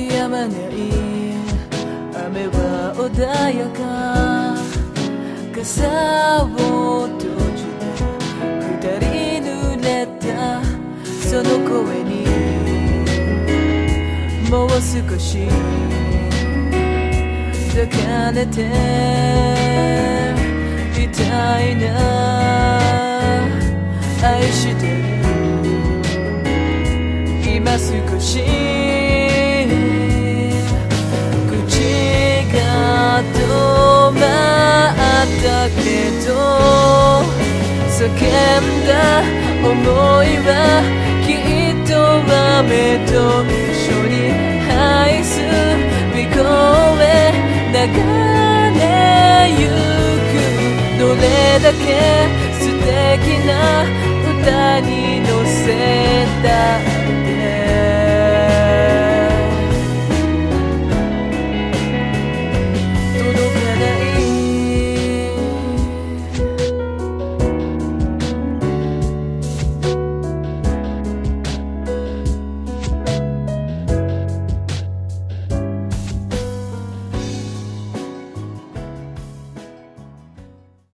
止まない雨は穏やか傘を閉じて二人濡れたその声にもう少し抱かれていたいな愛してる今少し口が止まったけど叫んだ想いはきっと雨と一緒に愛すびこへ流れゆくどれだけ素敵な歌に乗せた